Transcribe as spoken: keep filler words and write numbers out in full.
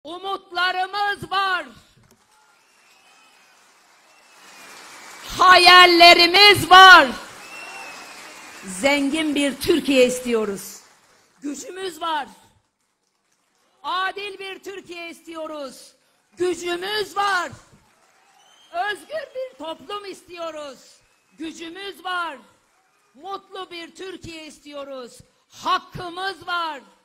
Umutlarımız var. Hayallerimiz var. Zengin bir Türkiye istiyoruz. Gücümüz var. Adil bir Türkiye istiyoruz. Gücümüz var. Özgür bir toplum istiyoruz. Gücümüz var. Mutlu bir Türkiye istiyoruz. Hakkımız var.